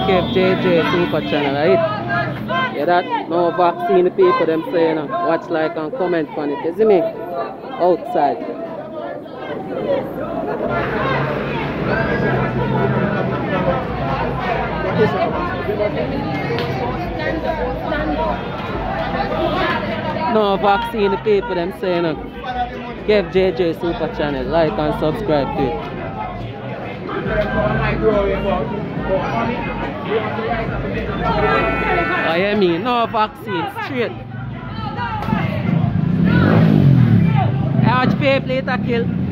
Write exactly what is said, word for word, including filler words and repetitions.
Kev J J Super Channel, right? Yeah, that no vaccine people them saying, uh, watch, like and comment on it, you see me? Outside. No vaccine people them saying, uh, Kev J J Super Channel, like and subscribe to it. I hear me, no vaccine, straight. How much people later kill?